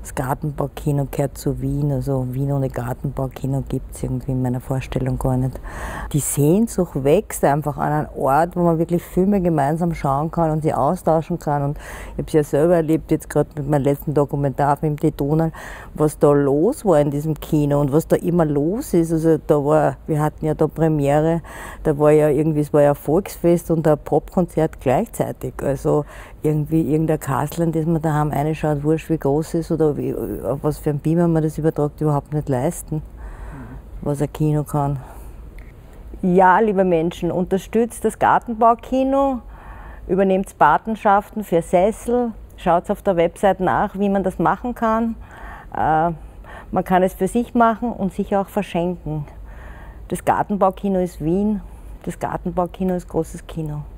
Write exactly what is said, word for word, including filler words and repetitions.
Das Gartenbaukino gehört zu Wien, also Wien ohne Gartenbaukino gibt es irgendwie in meiner Vorstellung gar nicht. Die Sehnsucht wächst einfach an einen Ort, wo man wirklich Filme gemeinsam schauen kann und sie austauschen kann. Und ich habe es ja selber erlebt, jetzt gerade mit meinem letzten Dokumentarfilm Die Donau, was da los war in diesem Kino und was da immer los ist. Also da war, wir hatten ja da Premiere, da war ja irgendwie, es war ja ein Volksfest und ein Popkonzert gleichzeitig. Also irgendwie irgendein Kasteln, das man daheim reinschaut, wurscht wie groß ist oder wie, auf was für ein Beamer man das übertragt, überhaupt nicht leisten, was ein Kino kann. Ja, liebe Menschen, unterstützt das Gartenbaukino, übernehmt Patenschaften für Sessel, schaut auf der Website nach, wie man das machen kann. Äh, man kann es für sich machen und sich auch verschenken. Das Gartenbaukino ist Wien, das Gartenbaukino ist großes Kino.